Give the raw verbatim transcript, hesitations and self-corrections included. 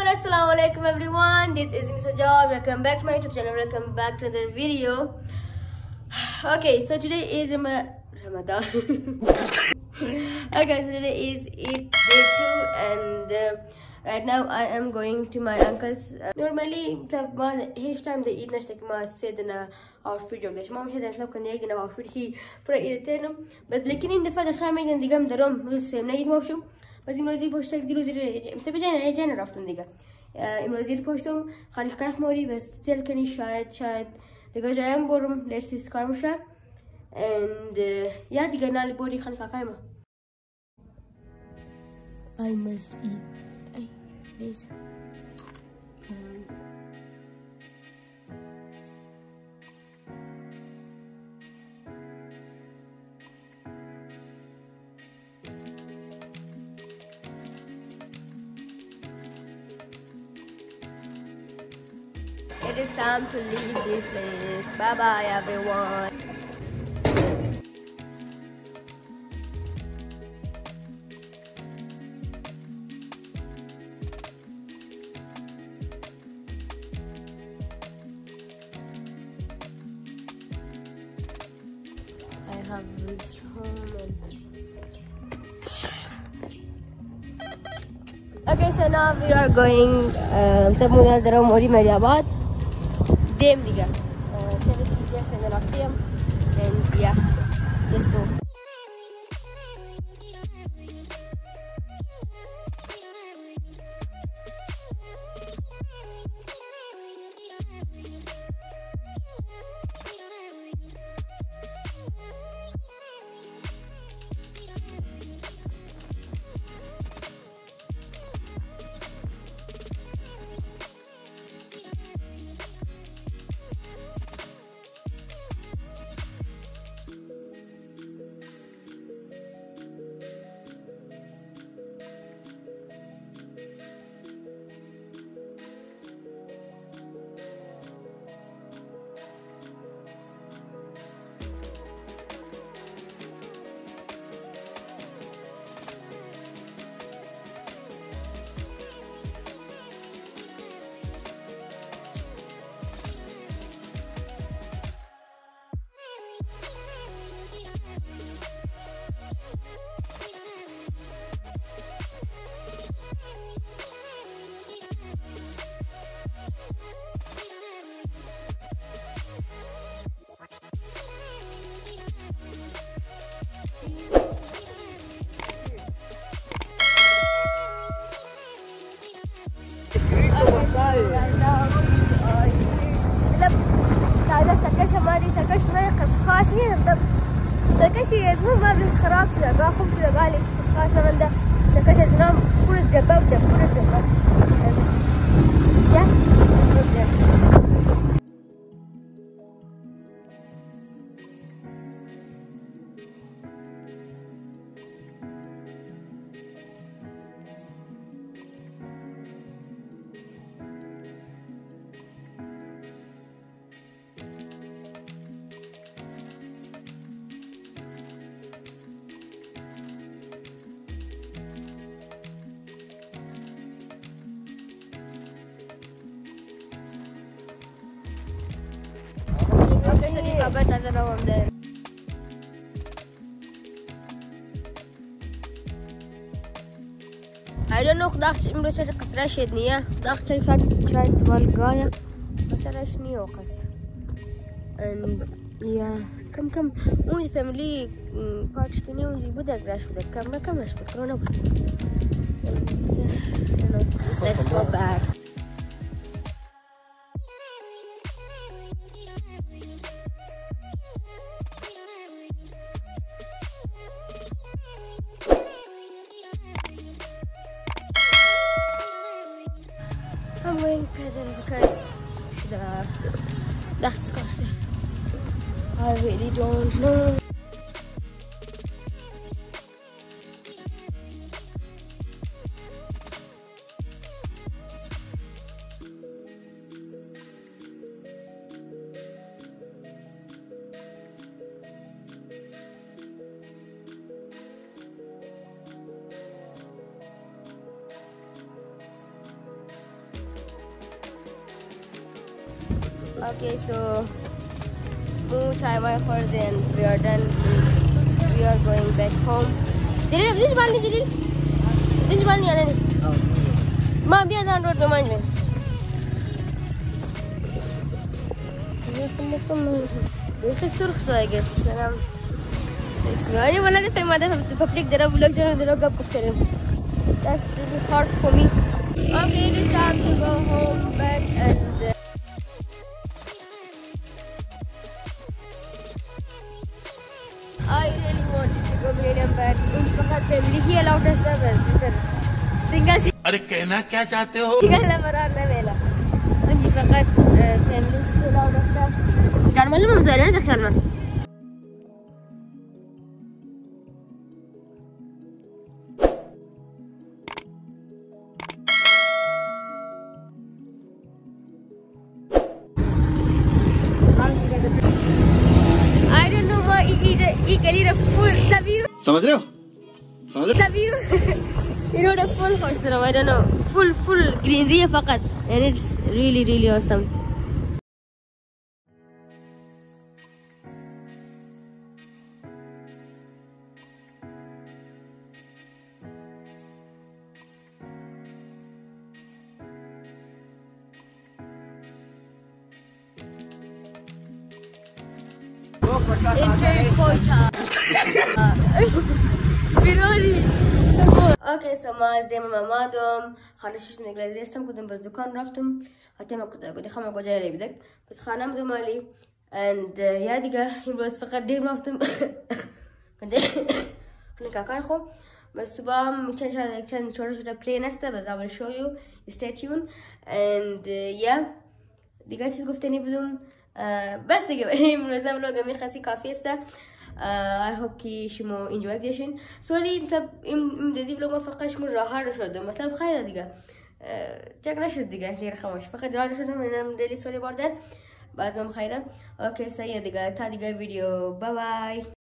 Assalamu alaikum everyone, this is Miss Ajab. Welcome back to my YouTube channel. Welcome back to another video. Okay, so today is Ram Ramadan. Okay, so today is Eid day two, and uh, right now I am going to my uncle's. Uh, normally, طبعا هيش time the Eid نشتكي مع سيدنا outfit جوب ليش ما مش هذا نطلب كنا يجينا outfit هي برا Eid تانو بس لكن إن دفعة الخام يجي ندقام درم بس نايد ما بشو بس إمروزي بوشتك ديرو زي متى بجانا جانا رافتم دقا إمروزي بوشتم خلي كاف موري بس تلكني شاهد شاهد دقا جايم بورم لرسي سكارمشة and uh, yeah دقا نالي بوري خلي كاكايما. I must eat I, this. Um, It is time to leave this place. Bye bye everyone. I have reached home and okay, so now we are going to Muna Dharam Ori Mariabad. Dame diga. Chalo diga sa Ganaktiam. And yeah, let's go. هذا سركش مادي سركش ناقص خاصني نضرب سركش يزمو ما بالخراب شو قال خبز شو قال خاصنا من ده سركش زنام كل الجباب ده كل الجباب يا Okay, so this habit doesn't know I'm there. I don't know خداخت إمرو شري قصرة شدنية خداخت شركات شاي والقاية بس أنا شني وقص and yeah كم كم ونجي family بارتش كني ونجي بودا قراش ودا كم ما كم نشبه كورونا بوش let's go back. I'm going pedal because the that's disgusting. I really don't know. Okay, so مو chai mai khorde and we are done. We are going back home. Jalil, did you balni Jalil? Did you balni alani? Ma biya dan road pe manj mein. This is surf though, I guess. It's very well. If I'm at the public, there are vlogs and there are gap. That's really hard for me. Okay, it is time to go home back and. Uh, I really wanted to go Millennium back. कुछ फकत family ही allowed us था बस इधर. Single C. अरे कहना क्या चाहते हो? सिंगल लवरार ना मेला. मुझे फकत family ही allowed us था. जान मालूम है मुझे ना दख्याल में. I don't know why he he can eat a full Sabiru. समझ रहे हो? समझ रहे हो? Sabiru. You know the full horse though, I don't know. Full full greenery فقط. And it's really really awesome. Enjoy Koita. Birori. Okay, so ماز ديما ما مادم خلصت من الجلاد ريستم كنت بس دكان رفتم حتى ما كنت قد خمس وجاي بدك بس خانم دو مالي and يا ديجا بس فقط ديم رفتم كنت كاكاي خو بس بام كان شان كان شورا شورا play نستا بس I will show you stay tuned and yeah ديجا چیز گفتنی بدم بس دیگه بریم روز vlog می خاصی کافی است. I hope که شما enjoy کردین. سوالی مثلا این دیزی vlog ما فقط شما راه شده مثلا خیلی دیگه چک نشد دیگه لیر خاموش فقط راه شده منم دلی سوری باردن باز من خیره. اوکی سعی دیگه تا دیگه ویدیو بای بای.